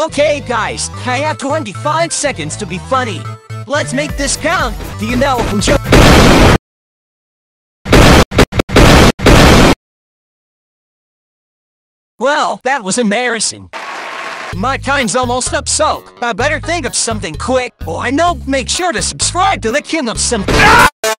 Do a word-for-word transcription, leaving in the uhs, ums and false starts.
Okay guys, I have twenty-five seconds to be funny. Let's make this count. Do you know who jo- Well, that was embarrassing. My time's almost up, so I better think of something quick. Oh, I know, make sure to subscribe to the King of some-